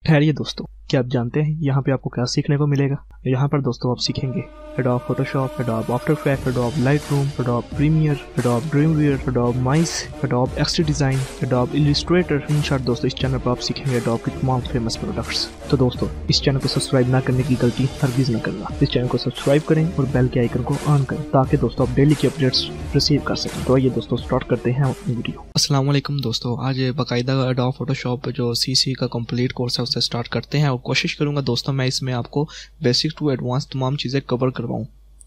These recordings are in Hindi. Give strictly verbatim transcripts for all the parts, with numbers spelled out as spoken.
ठहरिए दोस्तों, क्या आप जानते हैं यहाँ पे आपको क्या सीखने को मिलेगा। यहाँ पर दोस्तों आप सीखेंगे Adobe Photoshop, Adobe After Effect, Adobe Lightroom, Adobe Premiere, Adobe Dreamweaver, Adobe Muse, Adobe XD design, Adobe Illustrator. In short दोस्तों इस चैनल पर आप सीखेंगे एडोब के तमाम फेमस प्रोडक्ट्स। तो दोस्तों इस चैनल को सब्सक्राइब ना करने की गलती हरगिज न करना। इस चैनल को सब्सक्राइब करें और बेल के आइकन को ऑन करें ताकि दोस्तों आप डेली की अपडेट्स रिसीव कर सकें। तो आइए दोस्तों स्टार्ट करते हैं अपनी वीडियो। अस्सलाम वालेकुम दोस्तों, आज बाकायदा एडोब फोटोशॉप जो सीसी का कंप्लीट कोर्स है उससे स्टार्ट करते हैं और कोशिश करूंगा दोस्तों मैं इसमें आपको बेसिक टू एडवांस तमाम चीज़ें कवर करवाऊं।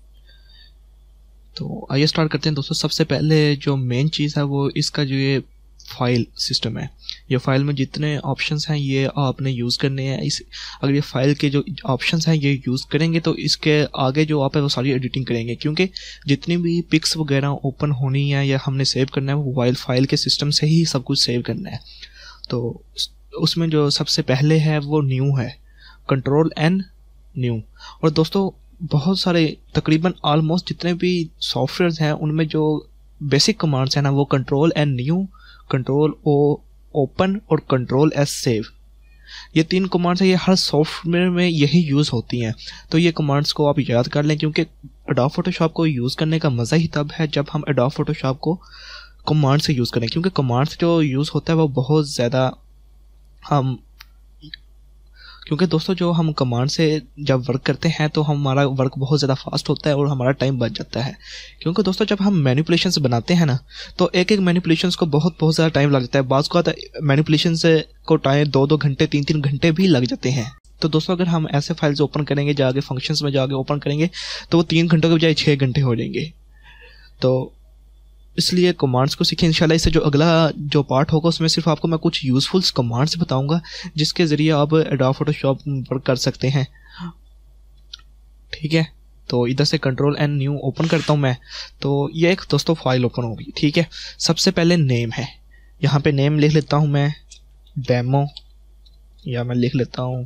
तो आइए स्टार्ट करते हैं दोस्तों। सबसे पहले जो मेन चीज़ है वो इसका जो ये फाइल सिस्टम है, ये फाइल में जितने ऑप्शंस हैं ये आपने यूज़ करने हैं। इस अगर ये फाइल के जो ऑप्शंस हैं ये यूज़ करेंगे तो इसके आगे जो आप है वो सारी एडिटिंग करेंगे, क्योंकि जितनी भी पिक्स वगैरह ओपन होनी है या हमने सेव करना है वो मोबाइल फाइल के सिस्टम से ही सब कुछ सेव करना है। तो उसमें जो सबसे पहले है वो न्यू है, कंट्रोल एन न्यू। और दोस्तों बहुत सारे तकरीबन ऑलमोस्ट जितने भी सॉफ्टवेयर हैं उनमें जो बेसिक कमांड्स हैं ना वो control N new, control O open और कंट्रोल एस सेव, ये तीन कमांड्स हैं। ये हर सॉफ्टवेयर में यही यूज़ होती हैं। तो ये कमांड्स को आप याद कर लें, क्योंकि एडोब फोटोशॉप को यूज़ करने का मज़ा ही तब है जब हम एडोब फोटोशॉप को कमांड से यूज़ करें, क्योंकि कमांड्स जो यूज़ होता है वो बहुत ज़्यादा हम क्योंकि दोस्तों जो हम कमांड से जब वर्क करते हैं तो हमारा वर्क बहुत ज़्यादा फास्ट होता है और हमारा टाइम बच जाता है। क्योंकि दोस्तों जब हम मैनिपुलेशंस बनाते हैं ना तो एक एक मैनिपुलेशंस को बहुत बहुत ज़्यादा टाइम लग जाता है। बाज़ को आता है मैनिपुलेशंस को टाइम दो दो घंटे तीन तीन घंटे भी लग जाते हैं। तो दोस्तों अगर हम ऐसे फाइल्स ओपन करेंगे जाके फंक्शंस में जाके ओपन करेंगे तो वो तीन घंटों के बजाय छः घंटे हो जाएंगे। तो इसलिए कमांड्स को सीखें इंशाल्लाह। इससे जो अगला जो पार्ट होगा उसमें सिर्फ आपको मैं कुछ यूज़फुल कमांड्स बताऊंगा जिसके ज़रिए आप एडोब फोटोशॉप पर कर सकते हैं, ठीक है। तो इधर से कंट्रोल एन न्यू ओपन करता हूं मैं, तो ये एक दोस्तों फाइल ओपन होगी, ठीक है। सबसे पहले नेम है, यहाँ पे नेम लिख लेता हूँ मैं डेमो, या मैं लिख लेता हूँ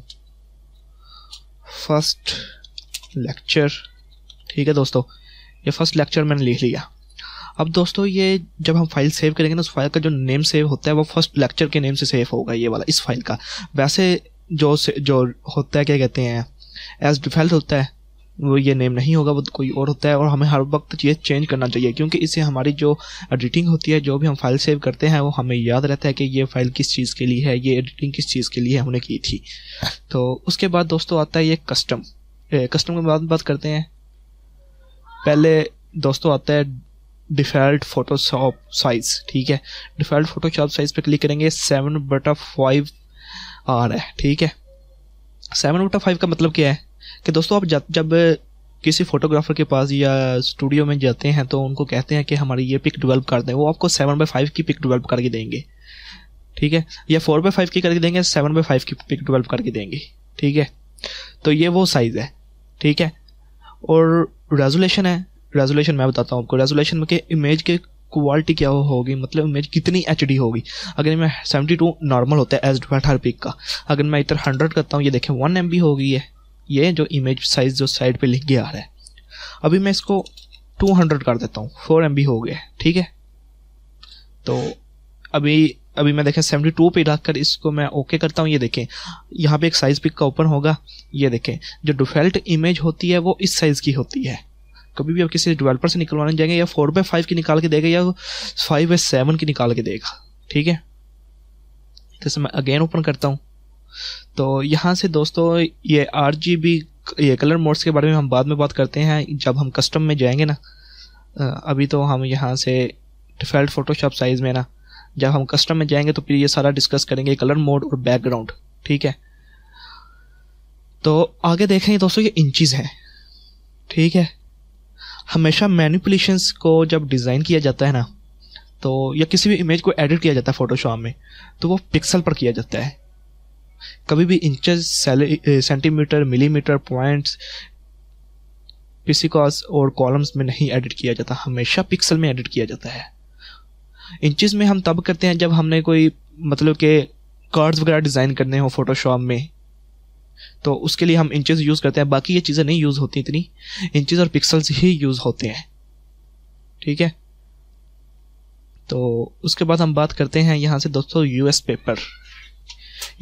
फर्स्ट लेक्चर, ठीक है दोस्तों। ये फर्स्ट लेक्चर मैंने लिख लिया। अब दोस्तों ये जब हम फाइल सेव करेंगे ना उस फाइल का जो नेम सेव होता है वो फर्स्ट लेक्चर के नेम से सेव होगा, ये वाला इस फाइल का। वैसे जो जो होता है क्या कहते हैं एज डिफ़ॉल्ट होता है वो ये नेम नहीं होगा, वो कोई और होता है। और हमें हर वक्त ये चेंज करना चाहिए, क्योंकि इससे हमारी जो एडिटिंग होती है, जो भी हम फाइल सेव करते हैं वो हमें याद रहता है कि ये फाइल किस चीज़ के लिए है, ये एडिटिंग किस चीज़ के लिए हमने की थी। तो उसके बाद दोस्तों आता है ये कस्टम। कस्टम के बाद बात करते हैं। पहले दोस्तों आता है डिफ़ॉल्ट फोटोशॉप साइज, ठीक है। डिफ़ॉल्ट फोटोशॉप साइज पे क्लिक करेंगे, सेवन बटा फाइव आ रहा है, ठीक है। सेवन बटा फाइव का मतलब क्या है कि दोस्तों आप जब जब किसी फोटोग्राफर के पास या स्टूडियो में जाते हैं तो उनको कहते हैं कि हमारी ये पिक डेवलप कर दें, वो आपको सेवन बाई फाइव की पिक डेवलप करके देंगे, ठीक है। या फोर बाई फाइव की करके देंगे, सेवन बाई फाइव की पिक डेवलप करके देंगे, ठीक है। तो ये वो साइज़ है, ठीक है। और रेजोल्यूशन है, रेजोल्यूशन मैं बताता हूँ आपको। रेजोल्यूशन में कि इमेज की क्वालिटी क्या होगी, मतलब इमेज कितनी एचडी होगी। अगर मैं सेवेंटी टू नॉर्मल होता है एज डिफ़ॉल्ट हर पिक का, अगर मैं इधर हंड्रेड करता हूँ ये देखें वन एम बी हो गई है, ये जो इमेज साइज जो साइड पे लिख के आ रहा है। अभी मैं इसको टू हंड्रेड कर देता हूँ, फोर एम बी हो गया, ठीक है। तो अभी अभी मैं देखें सेवेंटी टू पे रखकर इसको मैं ओके करता हूँ, ये देखें यहाँ पे एक साइज पिक का ओपन होगा। ये देखें जो डिफ़ॉल्ट इमेज होती है वो इस साइज़ की होती है। कभी भी आप किसी डेवलपर से निकलवाने जाएंगे या फोर बाई फाइव की निकाल के देगा या फाइव बाई सेवन की निकाल के देगा, ठीक है। जैसे मैं अगेन ओपन करता हूँ तो यहाँ से दोस्तों ये आर जी बी ये कलर मोड्स के बारे में हम बाद में बात करते हैं जब हम कस्टम में जाएंगे ना। अभी तो हम यहाँ से डिफ़ॉल्ट फोटोशॉप साइज में ना, जब हम कस्टम में जाएंगे तो फिर ये सारा डिस्कस करेंगे कलर मोड और बैकग्राउंड, ठीक है। तो आगे देखेंगे दोस्तों ये इंचज़ है, ठीक है। हमेशा मैनिपुलेशंस को जब डिज़ाइन किया जाता है ना तो या किसी भी इमेज को एडिट किया जाता है फोटोशॉप में तो वो पिक्सल पर किया जाता है। कभी भी inches, centimetre, millimetre, points, picas और कॉलम्स में नहीं एडिट किया जाता, हमेशा पिक्सल में एडिट किया जाता है। इंचेस में हम तब करते हैं जब हमने कोई मतलब के कार्ड्स वगैरह डिज़ाइन करने हो फोटोशॉप में, तो उसके लिए हम इंचेस यूज़ करते हैं। बाकी ये चीज़ें नहीं यूज़ होती इतनी, इंचेस और पिक्सल्स ही यूज़ होते हैं, ठीक है। तो उसके बाद हम बात करते हैं यहाँ से दोस्तों यूएस पेपर।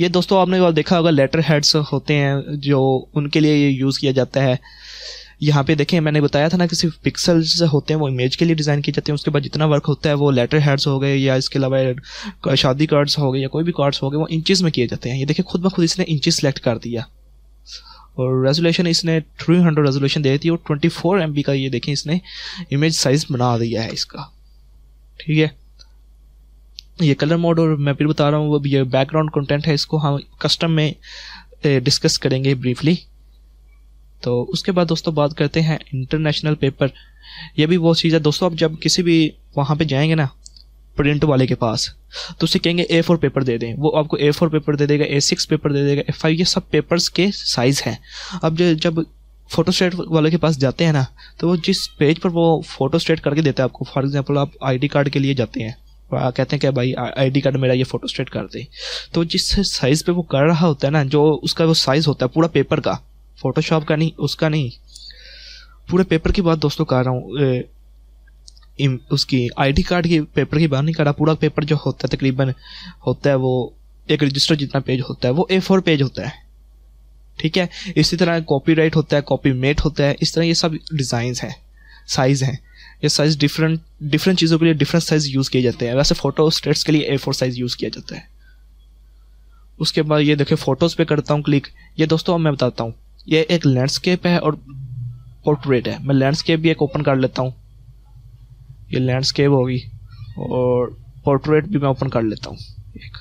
ये दोस्तों आपने और देखा होगा लेटर हेड्स होते हैं जो उनके लिए ये यूज़ किया जाता है। यहाँ पे देखें मैंने बताया था ना कि सिर्फ पिक्सल्स होते हैं वो इमेज के लिए डिज़ाइन किए जाते हैं, उसके बाद जितना वर्क होता है वो लेटर हेड्स हो गए या इसके अलावा शादी कार्ड्स हो गए या कोई भी कार्ड्स हो गए वो इंचज़ में किए जाते हैं। ये देखिए खुद ब खुद इसने इंचज़ सेलेक्ट कर दिया और रेजोल्यूशन इसने थ्री हंड्रेड रेजोल्यूशन दे दी और ट्वेंटी फोर एम बी का ये देखें इसने इमेज साइज बना दिया है इसका। ठीक है, ये कलर मोड और मैं फिर बता रहा हूँ वो ये बैकग्राउंड कंटेंट है, इसको हम कस्टम में डिस्कस करेंगे ब्रीफली। तो उसके बाद दोस्तों बात करते हैं इंटरनेशनल पेपर। ये भी वो चीज़ है दोस्तों, आप जब किसी भी वहाँ पे जाएंगे ना प्रिंट वाले के पास तो उसे कहेंगे ए फोर पेपर दे दें, वो आपको ए फोर पेपर दे देगा, ए सिक्स पेपर दे देगा, ए फाइव, ये सब पेपर्स के साइज़ हैं। अब जब फोटोस्टेट वाले के पास जाते हैं ना तो वो जिस पेज पर वो फोटोस्टेट करके देता है आपको, फॉर एग्जांपल आप आईडी कार्ड के लिए जाते हैं, कहते हैं कि भाई आईडी कार्ड मेरा ये फोटोस्टेट कर दे, तो जिस साइज़ पे वो कर रहा होता है ना, जो उसका वो साइज़ होता है पूरा पेपर का, फोटोशॉप का नहीं, उसका नहीं, पूरे पेपर की बात दोस्तों कर रहा हूँ, उसकी आईडी कार्ड की पेपर की बात नहीं कर रहा। पूरा पेपर जो होता है तकरीबन होता है वो एक रजिस्टर जितना पेज होता है वो ए फोर पेज होता है। ठीक है, इसी तरह कॉपीराइट होता है, कॉपी मेट होता है, इस तरह ये सब डिज़ाइंस हैं, साइज़ हैं। ये साइज़ डिफरेंट डिफरेंट चीज़ों के लिए डिफरेंट साइज़ यूज़ किए जाते हैं। वैसे फ़ोटो स्टेट्स के लिए ए फोर साइज़ यूज़ किया जाता है। उसके बाद ये देखिए फ़ोटोज़ पे करता हूँ क्लिक। ये दोस्तों अब मैं बताता हूँ, ये एक लैंडस्केप है और पोर्ट्रेट है। मैं लैंडस्केप भी एक ओपन कर लेता हूँ, ये लैंडस्केप होगी, और पोर्ट्रेट भी मैं ओपन कर लेता हूँ एक।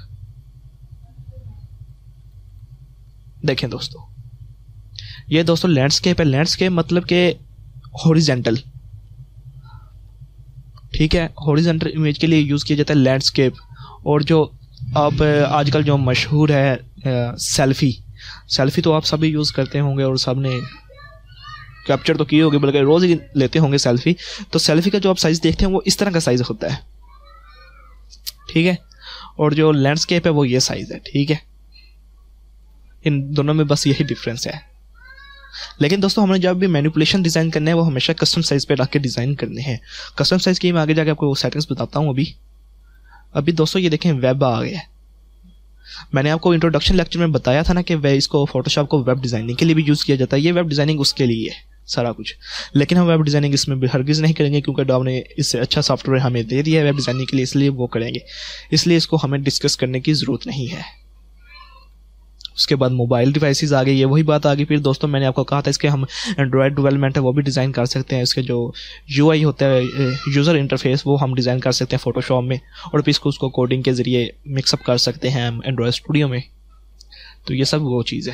देखें दोस्तों, ये दोस्तों लैंडस्केप है। लैंडस्केप मतलब के हॉरिजेंटल, ठीक है, हॉरिजेंटल इमेज के लिए यूज़ किया जाता है लैंडस्केप। और जो अब आजकल जो मशहूर है सेल्फी, सेल्फी तो आप सभी यूज़ करते होंगे और सब ने कैप्चर तो किए होंगे, बल्कि रोज़ ही लेते होंगे सेल्फी। तो सेल्फी का जो आप साइज़ देखते हैं वो इस तरह का साइज़ होता है। ठीक है, और जो लैंडस्केप है वो ये साइज़ है। ठीक है, इन दोनों में बस यही डिफरेंस है। लेकिन दोस्तों हमें जब भी मैनिपुलेशन डिज़ाइन करने हैं वो हमेशा कस्टम साइज़ पे रख के डिज़ाइन करने हैं। कस्टम साइज़ की मैं आगे जाके आपको सेटिंग्स बताता हूँ। अभी अभी दोस्तों ये देखें वेब आ गया है। मैंने आपको इंट्रोडक्शन लेक्चर में बताया था ना कि वे इसको फोटोशॉप को वेब डिज़ाइनिंग के लिए भी यूज़ किया जाता है। ये वेब डिज़ाइनिंग उसके लिए है सारा कुछ, लेकिन हम वेब डिज़ाइनिंग इसमें भी हरगिज़ नहीं करेंगे क्योंकि डॉब ने इससे अच्छा सॉफ्टवेयर हमें दे दिया है वेब डिज़ाइनिंग के लिए, इसलिए वो करेंगे, इसलिए इसको हमें डिस्कस करने की ज़रूरत नहीं है। उसके बाद मोबाइल डिवाइसेस आ गई, ये वही बात आ गई। फिर दोस्तों मैंने आपको कहा था इसके हम एंड्रॉयड डेवलपमेंट है वो भी डिज़ाइन कर सकते हैं। इसके जो यूआई होता है, यूज़र इंटरफेस, वो हम डिज़ाइन कर सकते हैं फोटोशॉप में, और फिर इसको उसको कोडिंग के ज़रिए मिक्सअप कर सकते हैं हम एंड्रॉयड स्टूडियो में। तो ये सब वो चीज़ है।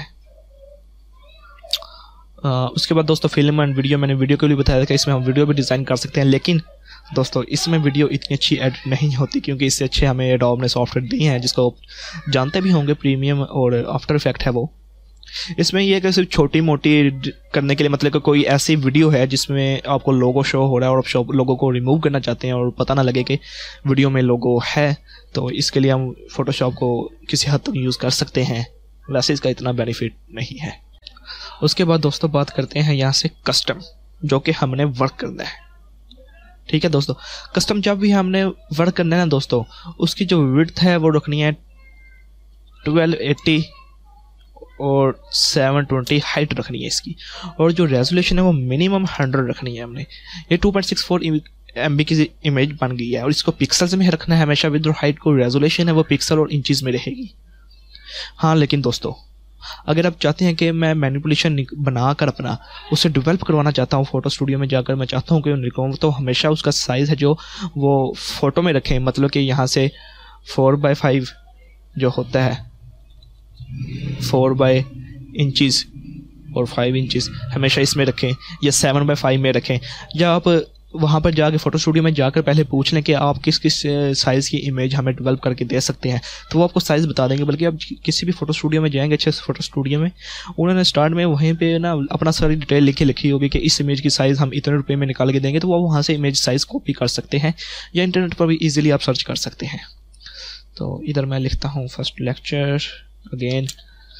आ, उसके बाद दोस्तों फिल्म एंड वीडियो, मैंने वीडियो के लिए बताया था कि इसमें हम वीडियो भी डिज़ाइन कर सकते हैं, लेकिन दोस्तों इसमें वीडियो इतनी अच्छी एडिट नहीं होती क्योंकि इससे अच्छे हमें एडोब ने सॉफ्टवेयर दिए हैं जिसको जानते भी होंगे, प्रीमियम और आफ्टर इफेक्ट है वो। इसमें यह कि सिर्फ छोटी मोटी करने के लिए, मतलब कि कोई ऐसी वीडियो है जिसमें आपको लोगो शो हो रहा है और आप शो लोगो को रिमूव करना चाहते हैं और पता ना लगे कि वीडियो में लोगो है, तो इसके लिए हम फोटोशॉप को किसी हद तक यूज़ कर सकते हैं। वैसे इसका इतना बेनिफिट नहीं है। उसके बाद दोस्तों बात करते हैं यहाँ से कस्टम, जो कि हमने वर्क करना है। ठीक है दोस्तों, कस्टम जब भी हमने वर्क करना है ना दोस्तों, उसकी जो विड्थ है वो रखनी है ट्वेल्व एटी और सेवन ट्वेंटी हाइट रखनी है इसकी, और जो रेजोल्यूशन है वो मिनिमम हंड्रेड रखनी है हमने। ये two point six four M B की इमेज बन गई है और इसको पिक्सल्स में रखना है हमेशा। विद हाइट को रेजोल्यूशन है वो पिक्सल और इंचज़ में रहेगी। हाँ, लेकिन दोस्तों अगर आप चाहते हैं कि मैं मैनिपुलेशन बनाकर अपना उसे डेवलप करवाना चाहता हूँ फोटो स्टूडियो में जाकर, मैं चाहता हूँ कि निकलूँ, तो हमेशा उसका साइज़ है जो वो फ़ोटो में रखें। मतलब कि यहाँ से फोर बाई फाइव जो होता है, फोर बाई इंचज़ और फाइव इंचज़ हमेशा इसमें रखें, या सेवन बाई फाइव में रखें। या आप वहाँ पर जाके फ़ोटो स्टूडियो में जाकर पहले पूछ लें कि आप किस किस साइज़ की इमेज हमें डेवलप करके दे सकते हैं, तो वो आपको साइज़ बता देंगे। बल्कि आप किसी भी फ़ोटो स्टूडियो में जाएंगे, अच्छे फोटो स्टूडियो में, उन्होंने स्टार्ट में वहीं पे ना अपना सारी डिटेल लिखी लिखी होगी कि इस इमेज की साइज़ हम इतने रुपये में निकाल के देंगे, तो वो वहाँ से इमेज साइज़ कॉपी कर सकते हैं, या इंटरनेट पर भी ईजिली आप सर्च कर सकते हैं। तो इधर मैं लिखता हूँ फर्स्ट लेक्चर अगेन।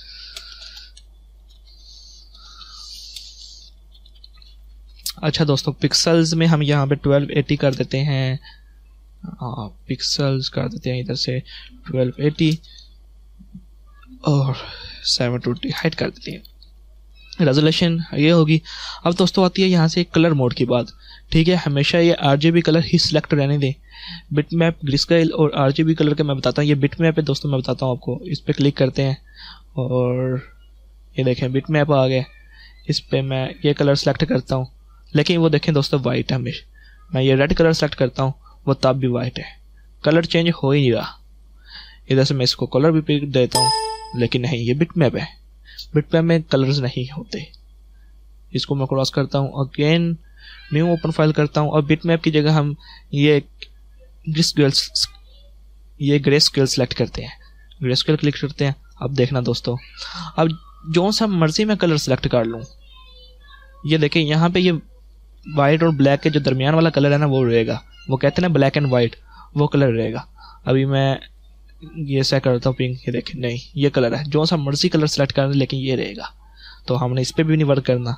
अच्छा दोस्तों, पिक्सल्स में हम यहाँ पे ट्वेल्व एटी कर देते हैं। हाँ, पिक्सल्स कर देते हैं इधर से ट्वेल्व एटी, और सेवन ट्वेंटी हाइड कर देते हैं। रेजोल्यूशन ये होगी। अब दोस्तों आती है यहाँ से कलर मोड की बात। ठीक है, हमेशा ये आरजीबी कलर ही सिलेक्ट रहने दें। बिट मैप, ग्रेस्केल और आरजीबी कलर के मैं बताता हूँ। ये बिट मैप है दोस्तों, मैं बताता हूँ आपको। इस पर क्लिक करते हैं और ये देखें बिट मैप आ गया। इस पर मैं ये कलर सेलेक्ट करता हूँ, लेकिन वो देखें दोस्तों वाइट है हमेशा। मैं ये रेड कलर सेलेक्ट करता हूँ, वो तब भी वाइट है, कलर चेंज हो ही नहीं रहा। इधर से मैं इसको कलर भी पिक देता हूँ, लेकिन नहीं, ये बिट मैप है। बिट मैप में कलर्स नहीं होते। इसको मैं क्रॉस करता हूँ, अगेन न्यू ओपन फाइल करता हूँ और बिट मैप की जगह हम ये ग्रेस्केल ये ग्रेस्केल सेलेक्ट करते हैं। ग्रेस्केल क्लिक करते हैं। अब देखना दोस्तों, अब जो सा मर्जी मैं कलर सेलेक्ट कर लूँ, ये देखें यहाँ पे ये वाइट और ब्लैक के जो दरमियान वाला कलर है ना, वो रहेगा। वो कहते हैं ना ब्लैक एंड वाइट, वो कलर रहेगा। अभी मैं ये ऐसा करता हूँ पिंक, ये देखें नहीं, ये कलर है। जो सा मर्जी कलर सेलेक्ट करना, लेकिन ये रहेगा। तो हमने इस पर भी नहीं वर्क करना।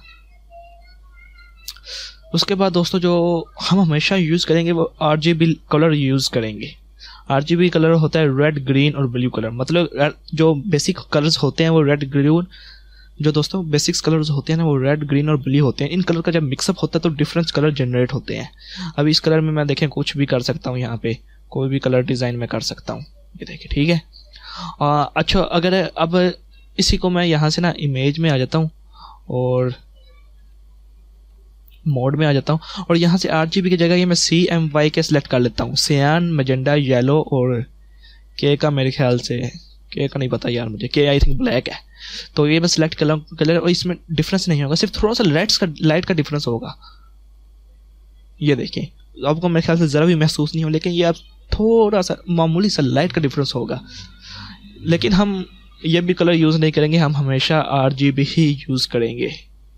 उसके बाद दोस्तों जो हम हमेशा यूज़ करेंगे वो आरजीबी कलर यूज़ करेंगे। आरजीबी कलर होता है रेड, ग्रीन और ब्लू कलर। मतलब जो बेसिक कलर्स होते हैं वो रेड, ग्रीन, जो दोस्तों बेसिक्स कलर्स होते हैं ना वो रेड, ग्रीन और ब्लू होते हैं। इन कलर का जब मिक्सअप होता है तो डिफरेंट कलर जनरेट होते हैं। अब इस कलर में मैं देखें कुछ भी कर सकता हूँ। यहाँ पे कोई भी कलर डिज़ाइन में कर सकता हूँ, ये देखिए। ठीक है, आ, अच्छा अगर अब इसी को मैं यहाँ से ना इमेज में आ जाता हूँ और मोड में आ जाता हूँ और यहाँ से आरजीबी की जगह ये मैं सी एम वाई के सिलेक्ट कर लेता हूँ। सियान, मैजेंडा, येलो और के का मेरे ख्याल से, के का नहीं पता यार मुझे, के आई थिंक ब्लैक है। तो ये मैं सिलेक्ट कर लूँ कलर और इसमें डिफरेंस नहीं होगा, सिर्फ थोड़ा सा लाइट्स का लाइट का डिफरेंस होगा। ये देखिए, आपको मेरे ख्याल से ज़रा भी महसूस नहीं हो, लेकिन ये अब थोड़ा सा मामूली सा लाइट का डिफरेंस होगा। लेकिन हम ये भी कलर यूज़ नहीं करेंगे, हम हमेशा आरजीबी ही यूज़ करेंगे।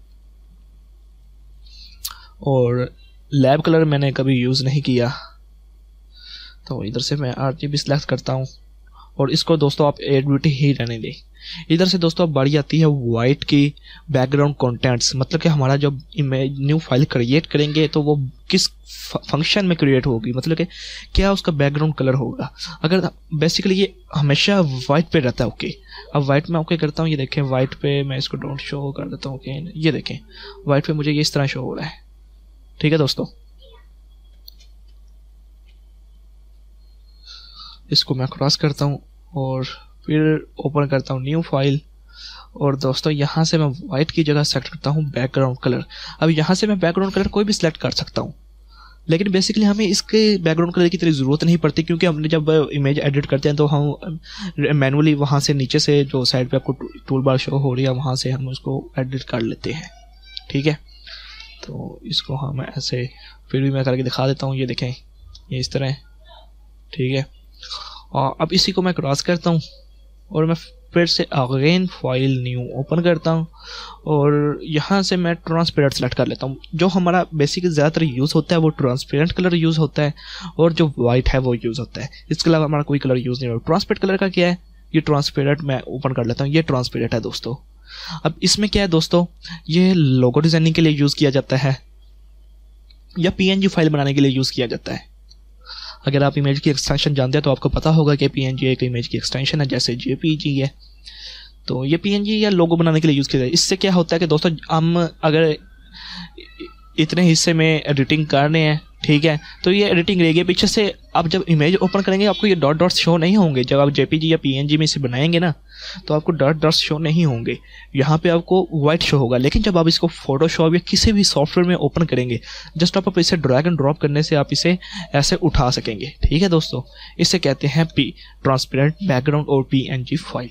और लैब कलर मैंने कभी यूज़ नहीं किया, तो इधर से मैं आरजीबी सेलेक्ट करता हूँ और इसको दोस्तों आप एड ब्यूटी ही रहने दें। इधर से दोस्तों अब बारी आती है वाइट की बैकग्राउंड कंटेंट्स। मतलब कि हमारा जब इमेज न्यू फाइल क्रिएट करेंगे तो वो किस फंक्शन में क्रिएट होगी, मतलब कि क्या उसका बैकग्राउंड कलर होगा। अगर बेसिकली ये हमेशा वाइट पे रहता है, ओके। अब वाइट में ओके करता हूँ, ये देखें वाइट पे मैं इसको डोंट शो कर देता हूँ, ओके। ये देखें वाइट पे मुझे ये इस तरह शो हो रहा है। ठीक है दोस्तों, इसको मैं क्रॉस करता हूँ और फिर ओपन करता हूँ न्यू फाइल और दोस्तों यहाँ से मैं वाइट की जगह सेलेक्ट करता हूँ बैकग्राउंड कलर। अब यहाँ से मैं बैकग्राउंड कलर कोई भी सिलेक्ट कर सकता हूँ, लेकिन बेसिकली हमें इसके बैकग्राउंड कलर की इतनी ज़रूरत नहीं पड़ती, क्योंकि हमने जब इमेज एडिट करते हैं तो हम मैनुअली वहाँ से नीचे से जो साइड पे आपको टूल बार शो हो रही है वहाँ से हम उसको एडिट कर लेते हैं। ठीक है, तो इसको हम ऐसे फिर भी मैं करके दिखा देता हूँ। ये देखें ये इस तरह है। ठीक है, और अब इसी को मैं क्रॉस करता हूँ और मैं फिर से अगेन फाइल न्यू ओपन करता हूँ और यहाँ से मैं ट्रांसपेरेंट सेलेक्ट कर लेता हूँ। जो हमारा बेसिक ज़्यादातर यूज़ होता है वो ट्रांसपेरेंट कलर यूज़ होता है और जो वाइट है वो यूज़ होता है। इसके अलावा हमारा कोई कलर यूज़ नहीं होता। ट्रांसपेरेंट कलर का क्या है, ये ट्रांसपेरेंट मैं ओपन कर लेता हूँ। ये ट्रांसपेरेंट है दोस्तों। अब इसमें क्या है दोस्तों, ये लोगो डिज़ाइनिंग के लिए यूज़ किया जाता है या पीएनजी फाइल बनाने के लिए यूज़ किया जाता है। अगर आप इमेज की एक्सटेंशन जानते हैं तो आपको पता होगा कि पीएनजी एक इमेज की एक्सटेंशन है, जैसे जेपीजी है। तो ये पीएनजी या लोगो बनाने के लिए यूज़ किया जाता है। इससे क्या होता है कि दोस्तों हम अगर इतने हिस्से में एडिटिंग करने हैं, ठीक है, तो ये एडिटिंग रहेगी पीछे से। आप जब इमेज ओपन करेंगे आपको ये डॉट डॉट्स शो नहीं होंगे। जब आप जेपीजी या पीएनजी में इसे बनाएंगे ना तो आपको डॉट डॉट्स शो नहीं होंगे, यहाँ पे आपको वाइट शो होगा। लेकिन जब आप इसको फोटोशॉप या किसी भी सॉफ्टवेयर में ओपन करेंगे, जस्ट आप इसे ड्रैग एंड ड्रॉप करने से आप इसे ऐसे उठा सकेंगे। ठीक है दोस्तों, इसे कहते हैं पी ट्रांसपेरेंट बैकग्राउंड और पीएनजी फाइल।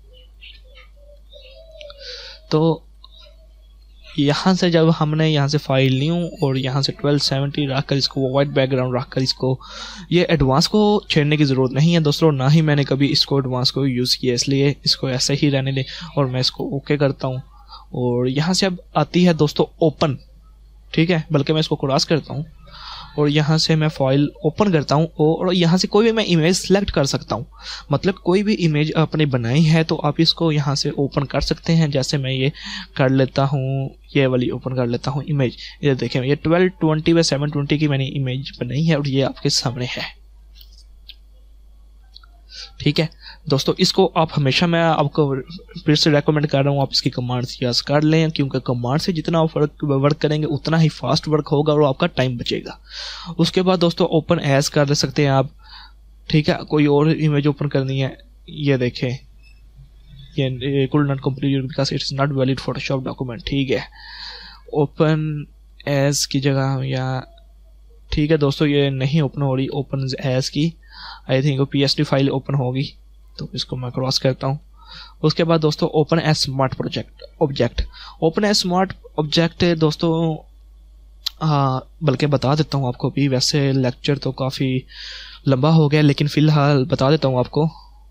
तो यहाँ से जब हमने यहाँ से फाइल न्यू और यहाँ से ट्वेल्व सेवेंटी रख कर इसको वाइट बैकग्राउंड रख कर इसको ये एडवांस को छेड़ने की ज़रूरत नहीं है दोस्तों, ना ही मैंने कभी इसको एडवांस को यूज़ किया, इसलिए इसको ऐसे ही रहने दें और मैं इसको ओके करता हूँ। और यहाँ से अब आती है दोस्तों ओपन। ठीक है, बल्कि मैं इसको क्रॉस करता हूँ और यहाँ से मैं फाइल ओपन करता हूँ और यहाँ से कोई भी मैं इमेज सेलेक्ट कर सकता हूँ। मतलब कोई भी इमेज आपने बनाई है तो आप इसको यहाँ से ओपन कर सकते हैं। जैसे मैं ये कर लेता हूँ, ये वाली ओपन कर लेता हूँ इमेज। ये देखें ये twelve twenty by seven twenty की मैंने इमेज बनाई है और ये आपके सामने है। ठीक है दोस्तों, इसको आप हमेशा, मैं आपको फिर से रेकमेंड कर रहा हूँ, आप इसकी कमांड्स यूज़ कर लें, क्योंकि कमांड से जितना आप वर्क वर्क करेंगे उतना ही फास्ट वर्क होगा और आपका टाइम बचेगा। उसके बाद दोस्तों ओपन एज कर सकते हैं आप, ठीक है। कोई और इमेज ओपन करनी है, ये देखें, ये could not complete because it's not valid Photoshop document, ठीक है। ओपन एज की जगह या, ठीक है दोस्तों, ये नहीं ओपन हो रही ओपन एज की, I think P S D file open होगी, तो इसको मैं क्रॉस करता हूँ। उसके बाद दोस्तों open as smart project object, open as smart object दोस्तों, हाँ बल्कि बता देता हूँ आपको भी, वैसे लेक्चर तो काफ़ी लंबा हो गया, लेकिन फ़िलहाल बता देता हूँ आपको।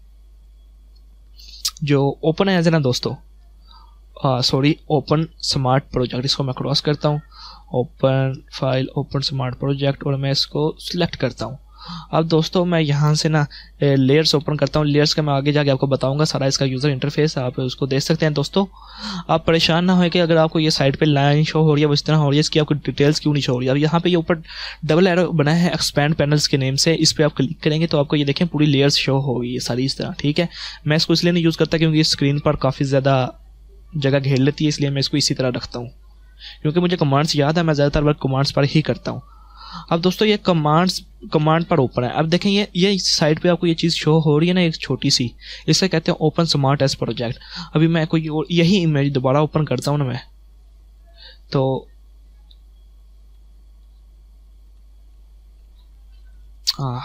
जो ओपन एज है ना दोस्तों, सॉरी ओपन स्मार्ट प्रोजेक्ट, इसको मैं क्रॉस करता हूँ, open file open smart project, और मैं इसको सिलेक्ट करता हूँ। अब दोस्तों मैं यहाँ से ना लेयर्स ओपन करता हूँ, लेयर्स का मैं आगे जाके आपको बताऊंगा सारा इसका यूज़र इंटरफेस, आप उसको देख सकते हैं दोस्तों। आप परेशान ना हो कि अगर आपको ये साइड पे लाइन शो हो रही है, इस तरह हो रही है, इसकी आपको डिटेल्स क्यों नहीं शो हो रही है। अब यहाँ पे ये ऊपर डबल एरो बना है एक्सपैंड पैनल्स के नेम से, इस पर आप क्लिक करेंगे तो आपको ये देखें पूरी लेयर्स शो होगी ये सारी इस तरह, ठीक है। मैं इसको इसलिए नहीं यूज़ करता क्योंकि स्क्रीन पर काफ़ी ज़्यादा जगह घेर लेती है, इसलिए मैं इसको इसी तरह रखता हूँ, क्योंकि मुझे कमांड्स याद है, मैं ज़्यादातर वर्क कमांड्स पर ही करता हूँ। अब दोस्तों ये कमांड्स कमांड पर ओपन है। अब देखें ये ये साइड पे आपको ये चीज़ शो हो रही है ना, एक छोटी सी, इसे कहते हैं ओपन स्मार्ट एज प्रोजेक्ट। अभी मैं कोई और यही इमेज दोबारा ओपन करता हूँ ना मैं, तो आ,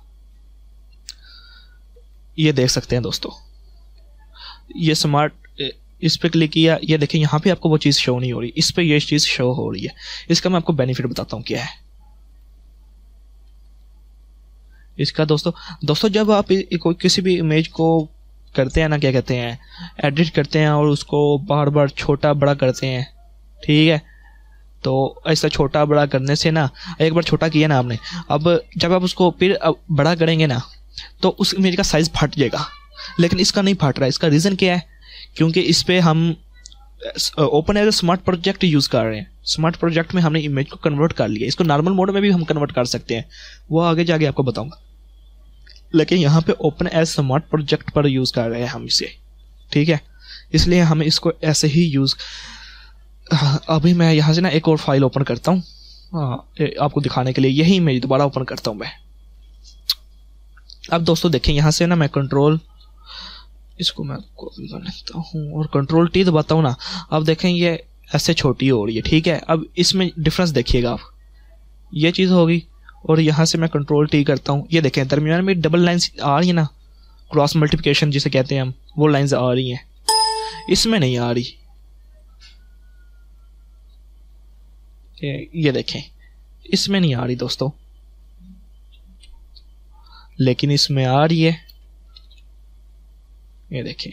ये देख सकते हैं दोस्तों, ये स्मार्ट, इस पे क्लिक किया, ये देखें यहाँ पे आपको वो चीज़ शो नहीं हो रही, इस पे ये चीज़ शो हो रही है। इसका मैं आपको बेनिफिट बताता हूँ क्या है इसका। दोस्तों दोस्तों जब आप कोई किसी भी इमेज को करते हैं ना, क्या कहते हैं, एडिट करते हैं और उसको बार बार छोटा बड़ा करते हैं, ठीक है, तो ऐसा छोटा बड़ा करने से ना, एक बार छोटा किया ना आपने, अब जब आप उसको फिर बड़ा करेंगे ना तो उस इमेज का साइज फट जाएगा, लेकिन इसका नहीं फट रहा है। इसका रीज़न क्या है, क्योंकि इस पर हम open as smart project use कर रहे हैं। स्मार्ट प्रोजेक्ट में हमने इमेज को कन्वर्ट कर लिया, इसको नॉर्मल मोड में भी हम कन्वर्ट कर सकते हैं, वो आगे जाके आपको बताऊंगा, लेकिन यहाँ पे ओपन एज स्मार्ट प्रोजेक्ट पर यूज़ कर रहे हैं हम इसे, ठीक है, इसलिए हमें इसको ऐसे ही यूज़। अभी मैं यहाँ से ना एक और फाइल ओपन करता हूँ आपको दिखाने के लिए, यही इमेज दोबारा ओपन करता हूँ मैं। अब दोस्तों देखें यहाँ से ना मैं कंट्रोल, इसको मैं कॉपी कर लेता हूँ और कंट्रोल टी दबाता हूँ ना, अब देखें ये ऐसे छोटी हो रही है, ठीक है। अब इसमें डिफरेंस देखिएगा आप, ये चीज़ होगी, और यहाँ से मैं कंट्रोल टी करता हूँ, ये देखें दरमियान में डबल लाइंस आ रही है ना, क्रॉस मल्टीप्लिकेशन जिसे कहते हैं हम, वो लाइंस आ रही हैं, इसमें नहीं आ रही। ये, ये देखें इसमें नहीं आ रही दोस्तों, लेकिन इसमें आ रही है, ये देखें,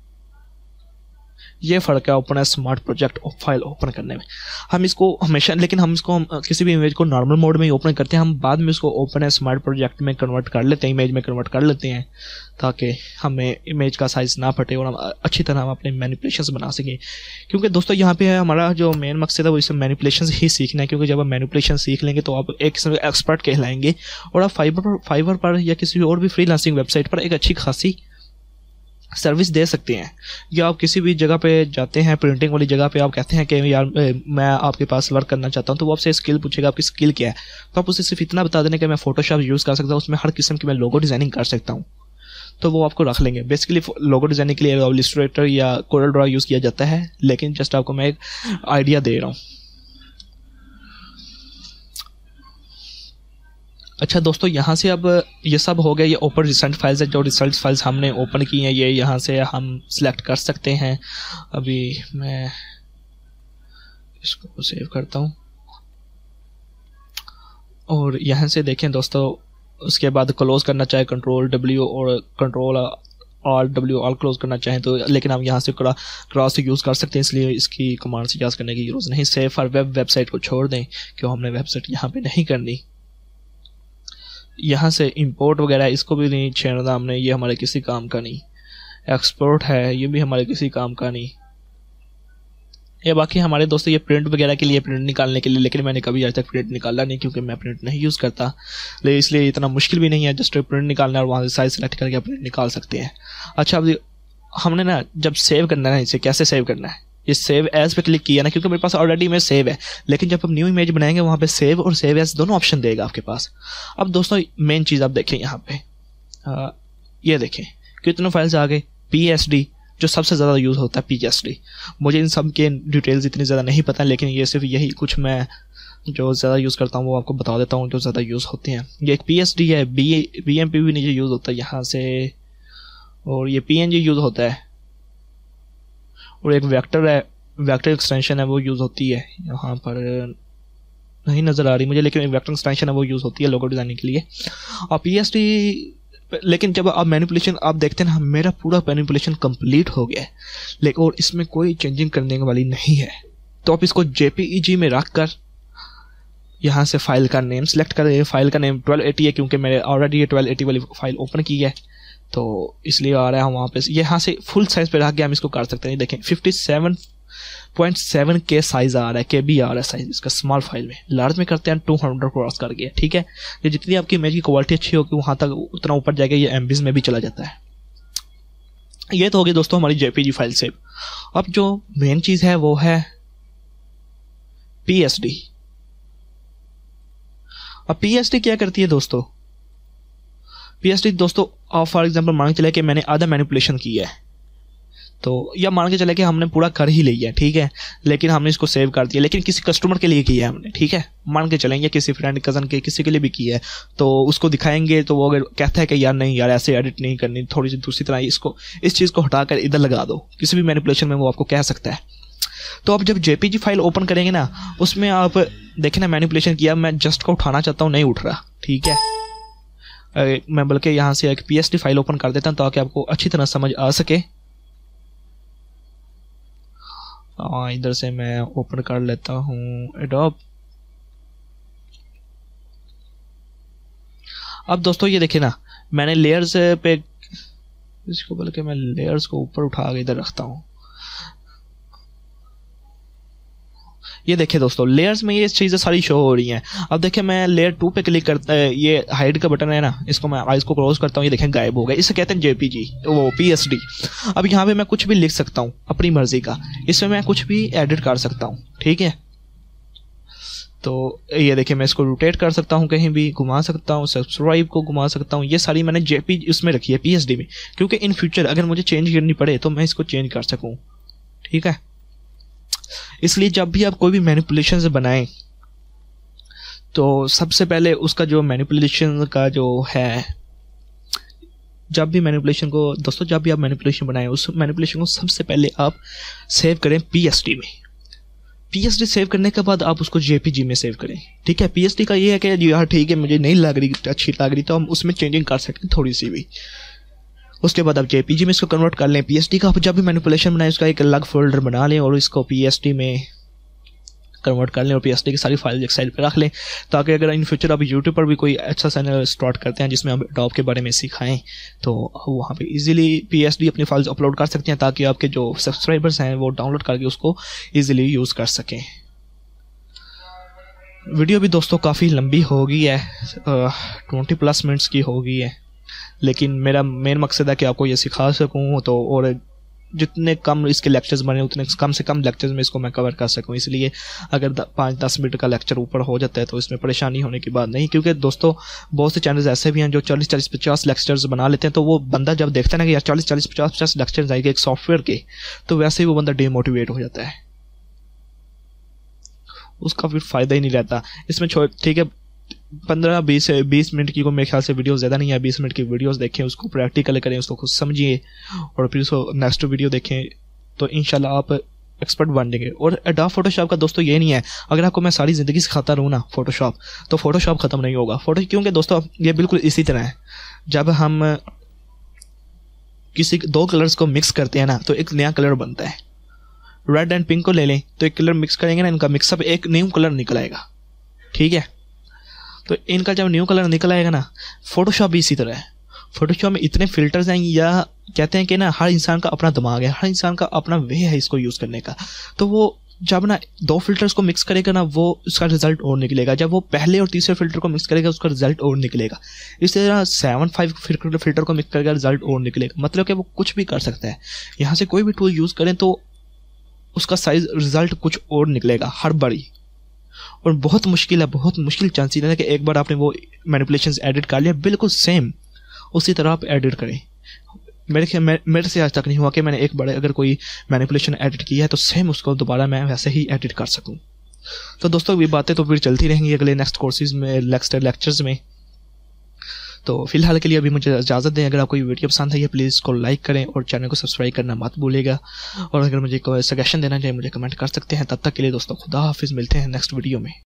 ये फ़र्क है open as smart project file open करने में। हम इसको हमेशा, लेकिन हम इसको हम किसी भी इमेज को नॉर्मल मोड में ही ओपन करते हैं, हम बाद में इसको ओपन एज स्मार्ट प्रोजेक्ट में कन्वर्ट कर लेते हैं, इमेज में कन्वर्ट कर लेते हैं, ताकि हमें इमेज का साइज़ ना फटे और हम अच्छी तरह हम अपने मैनिपुलेशंस बना सकें। क्योंकि दोस्तों यहाँ पे है हमारा जो मेन मकसद है वो इसमें मैनिपुलेशंस ही सीखना है, क्योंकि जब आप मैनिपुलेशन सीख लेंगे तो आप एक किस्म का एक्सपर्ट कहलाएंगे, और आप फाइवर पर फाइवर पर या किसी और भी फ्रीलांसिंग वेबसाइट पर एक अच्छी खासी सर्विस दे सकते हैं। या आप किसी भी जगह पे जाते हैं, प्रिंटिंग वाली जगह पे, आप कहते हैं कि यार मैं आपके पास वर्क करना चाहता हूं, तो वो आपसे स्किल पूछेगा, आपकी स्किल क्या है, तो आप उसे सिर्फ इतना बता देने कि मैं फोटोशॉप यूज़ कर सकता हूँ, उसमें हर किस्म की मैं लोगो डिज़ाइनिंग कर सकता हूँ, तो वो आपको रख लेंगे। बेसिकली लोगो डिज़ाइनिंग के लिए इलस्ट्रेटर या कोरल ड्रॉ यूज़ किया जाता है, लेकिन जस्ट आपको मैं एक आइडिया दे रहा हूँ। अच्छा दोस्तों यहाँ से अब ये सब हो गया, ये ओपन रिसेंट फाइल्स है, जो रिजल्ट फाइल्स हमने ओपन की हैं ये यहाँ से हम सिलेक्ट कर सकते हैं। अभी मैं इसको सेव करता हूँ और यहाँ से देखें दोस्तों, उसके बाद क्लोज करना चाहे कंट्रोल डब्ल्यू और control all W all close करना चाहें तो, लेकिन हम यहाँ से क्रॉस से यूज़ कर सकते हैं, इसलिए इसकी कमांड से यूज़ करने की ज़रूरत नहीं। सेव और वेब वेबसाइट को छोड़ दें, क्यों हमने वेबसाइट यहाँ पे नहीं करनी। यहाँ से इंपोर्ट वगैरह इसको भी नहीं छेड़ना हमने, ये हमारे किसी काम का नहीं। एक्सपोर्ट है, ये भी हमारे किसी काम का नहीं। ये बाकी हमारे दोस्तों ये प्रिंट वगैरह के लिए, प्रिंट निकालने के लिए, लेकिन मैंने कभी आज तक प्रिंट निकाला नहीं क्योंकि मैं प्रिंट नहीं यूज़ करता, लेकिन इसलिए इतना मुश्किल भी नहीं है, जस्ट प्रिंट निकालना और वहाँ से साइज सेलेक्ट करके प्रिंट निकाल सकते हैं। अच्छा, अब हमने ना जब सेव करना है, इसे कैसे सेव करना है, ये सेव एज पे क्लिक किया ना, क्योंकि मेरे पास ऑलरेडी इमेज सेव है, लेकिन जब हम न्यू इमेज बनाएंगे वहाँ पे सेव और सेव एज दोनों ऑप्शन देगा आपके पास। अब दोस्तों मेन चीज़ आप देखें यहाँ पे, आ, ये देखें कितने फाइल्स आ गए। पी एस डी जो सबसे ज़्यादा यूज़ होता है, पी एस डी, मुझे इन सब के डिटेल्स इतनी ज़्यादा नहीं पता, लेकिन ये सिर्फ यही कुछ मैं जो ज़्यादा यूज़ करता हूँ वो आपको बता देता हूँ जो ज़्यादा यूज़ होते हैं। ये एक पी एस डी है, बी बी एम पी भी नीचे यूज़ होता है यहाँ से, और ये पी एन जी यूज़ होता है, और एक वेक्टर है, वेक्टर एक्सटेंशन है वो यूज़ होती है, यहाँ पर नहीं नज़र आ रही मुझे, लेकिन एक वेक्टर एक्सटेंशन है वो यूज़ होती है लोगो डिज़ाइनिंग के लिए। और पी एस डी, लेकिन जब आप मैनिपुलेशन आप देखते हैं ना, मेरा पूरा मैनिपुलेशन कंप्लीट हो गया है, लेकिन और इसमें कोई चेंजिंग करने वाली नहीं है। तो आप इसको जे पी ई जी में रख कर यहाँ से फाइल का नेम सेलेक्ट करें। फाइल का नेम ट्वेल्व एटी है क्योंकि मैंने ऑलरेडी ये ट्वेल्व एटी वाली फाइल ओपन की है, तो इसलिए आ रहा है। हम वहाँ पे यहाँ से फुल साइज पे रख के हम इसको कर सकते हैं। देखें फिफ्टी सेवन पॉइंट सेवन के साइज आ रहा है, के बी आ रहा है साइज इसका स्मॉल फाइल में। लार्ज में करते हैं टू हंड्रेड क्रॉस कर गया, ठीक है। ये जितनी आपकी इमेज की क्वालिटी अच्छी होगी वहाँ तक उतना ऊपर जाएगा, ये एमबीज में भी चला जाता है। ये तो होगी दोस्तों हमारी जेपीजी फाइल सेव। अब जो मेन चीज़ है वो है पी एस डी। अब पी एस डी क्या करती है दोस्तों, पी एस डी दोस्तों आप फॉर एग्जांपल मान के चले कि मैंने आधा मैनिपुलेशन किया है, तो या मान के चले कि हमने पूरा कर ही लिया है, ठीक है, लेकिन हमने इसको सेव कर दिया, लेकिन किसी कस्टमर के लिए किया है हमने, ठीक है, मान के चलेंगे किसी फ्रेंड कज़न के किसी के लिए भी किया है, तो उसको दिखाएंगे तो वो अगर कहता है कि यार नहीं यार ऐसे एडिट नहीं करनी, थोड़ी सी दूसरी तरह इसको इस चीज़ को हटाकर इधर लगा दो, किसी भी मैनिपुलेशन में वो आपको कह सकता है। तो आप जब जेपीजी फाइल ओपन करेंगे ना, उसमें आप देखें ना मैनिपुलेशन किया, मैं जस्ट को उठाना चाहता हूँ नहीं उठ रहा, ठीक है। मैं बल्कि यहाँ से एक P S D file open कर देता हूँ ताकि आपको अच्छी तरह समझ आ सके। हाँ इधर से मैं ओपन कर लेता हूँ एडोब। अब दोस्तों ये देखिए ना, मैंने लेयर्स पे इसको बल्कि मैं लेयर्स को ऊपर उठा के इधर रखता हूँ। ये देखिए दोस्तों लेयर्स में ये चीज़ें सारी शो हो रही हैं। अब देखिए मैं लेयर टू पे क्लिक करता है, ये हाइड का बटन है ना, इसको मैं आइज को क्लोज करता हूँ, ये देखें गायब हो गया। इसे कहते हैं जेपीजी वो पीएसडी। अब यहाँ पे मैं कुछ भी लिख सकता हूँ अपनी मर्जी का, इसमें मैं कुछ भी एडिट कर सकता हूँ, ठीक है। तो ये देखिए मैं इसको रोटेट कर सकता हूँ, कहीं भी घुमा सकता हूँ, सब्सक्राइब को घुमा सकता हूँ। ये सारी मैंने जेपी उसमें रखी है पीएसडी में, क्योंकि इन फ्यूचर अगर मुझे चेंज करनी पड़े तो मैं इसको चेंज कर सकूँ, ठीक है। इसलिए जब भी आप कोई भी मैनिपुलेशन बनाएं तो सबसे पहले उसका जो मैनिपुलेशन का जो है, जब भी मैनिपुलेशन को दोस्तों जब भी आप मैनिपुलेशन बनाएं उस मैनिपुलेशन को सबसे पहले आप सेव करें पीएसडी में। पीएसडी सेव करने के बाद आप उसको जेपीजी में सेव करें, ठीक है। पीएसडी का ये है कि यार ठीक है मुझे नहीं लग रही अच्छी लग रही तो हम उसमें चेंजिंग कर सकते हैं थोड़ी सी भी। उसके बाद आप जेपीजी में इसको कन्वर्ट कर लें। पीएसडी का आप जब भी मैनिपुलेशन बनाएं उसका एक अलग फोल्डर बना लें और इसको पीएसडी में कन्वर्ट कर लें और पीएसडी की सारी फाइल एक साइड पे रख लें, ताकि अगर इन फ्यूचर आप यूट्यूब पर भी कोई अच्छा चैनल स्टार्ट करते हैं जिसमें हम एडोब के बारे में सिखाएं तो वहाँ पे इजीली पीएसडी अपनी फाइल्स अपलोड कर सकते हैं, ताकि आपके जो सब्सक्राइबर्स हैं वो डाउनलोड करके उसको ईजिली यूज़ कर सकें। वीडियो भी दोस्तों काफ़ी लंबी हो गई है, ट्वेंटी प्लस मिनट्स की हो गई है, लेकिन मेरा मेन मकसद है कि आपको ये सिखा सकूं तो, और जितने कम इसके लेक्चर्स बने उतने कम से कम लेक्चर्स में इसको मैं कवर कर सकूं। इसलिए अगर पाँच दस मिनट का लेक्चर ऊपर हो जाता है तो इसमें परेशानी होने की बात नहीं, क्योंकि दोस्तों बहुत से चैनल्स ऐसे भी हैं जो चालीस चालीस पचास लेक्चर्स बना लेते हैं, तो वो बंदा जब देखता है ना कि यार चालीस चालीस पचास पचास लेक्चर्स आएंगे एक सॉफ्टवेयर के, तो वैसे ही वो बंदा डीमोटिवेट हो जाता है, उसका फिर फ़ायदा ही नहीं रहता इसमें। ठीक है पंद्रह बीस बीस मिनट की को मेरे ख्याल से वीडियो ज़्यादा नहीं है, बीस मिनट की वीडियोस देखें, उसको प्रैक्टिकल करें, उसको खुद समझिए और फिर उसको नेक्स्ट वीडियो देखें तो इंशाल्लाह आप एक्सपर्ट बन जाएंगे। और एडोब फोटोशॉप का दोस्तों ये नहीं है अगर आपको मैं सारी ज़िंदगी सिखाता रहूँ ना फोटोशॉप तो फोटोशॉप ख़त्म नहीं होगा। फोटो क्योंकि दोस्तों ये बिल्कुल इसी तरह है, जब हम किसी दो कलर्स को मिक्स करते हैं ना तो एक नया कलर बनता है। रेड एंड पिंक को ले लें तो एक कलर मिक्स करेंगे ना, इनका मिक्सअप एक न्यू कलर निकल आएगा, ठीक है। तो इनका जब न्यू कलर निकल आएगा ना, फोटोशॉप भी इसी तरह है। फोटोशॉप में इतने फिल्टर्स हैं, या कहते हैं कि ना हर इंसान का अपना दिमाग है, हर इंसान का अपना वे है इसको यूज़ करने का, तो वो जब ना दो फिल्टर्स को मिक्स करेगा ना वो उसका रिजल्ट और निकलेगा, जब वो पहले और तीसरे फिल्टर को मिक्स करेगा उसका रिजल्ट और निकलेगा। इस तरह सेवन फाइव फिल्टर को मिक्स करेगा रिजल्ट और निकलेगा, मतलब कि वो कुछ भी कर सकता है। यहाँ से कोई भी टूल यूज़ करें तो उसका साइज रिजल्ट कुछ और निकलेगा हर बारी, और बहुत मुश्किल है, बहुत मुश्किल चांसेस है कि एक बार आपने वो मैनिपुलेशंस एडिट कर लिया बिल्कुल सेम उसी तरह आप एडिट करें। मेरे मेरे से आज तक नहीं हुआ कि मैंने एक बार अगर कोई मैनिपुलेशन एडिट किया है तो सेम उसको दोबारा मैं वैसे ही एडिट कर सकूं। तो दोस्तों ये बातें तो फिर चलती रहेंगी अगले नेक्स्ट कोर्सेज में, नेक्स्ट लेक्चर्स में। तो फिलहाल के लिए अभी मुझे इजाज़त दें। अगर आपको ये वीडियो पसंद आई है प्लीज़ इसको लाइक करें और चैनल को सब्सक्राइब करना मत भूलिएगा, और अगर मुझे कोई सजेशन देना चाहिए मुझे कमेंट कर सकते हैं। तब तक के लिए दोस्तों खुदा हाफिज़, मिलते हैं नेक्स्ट वीडियो में।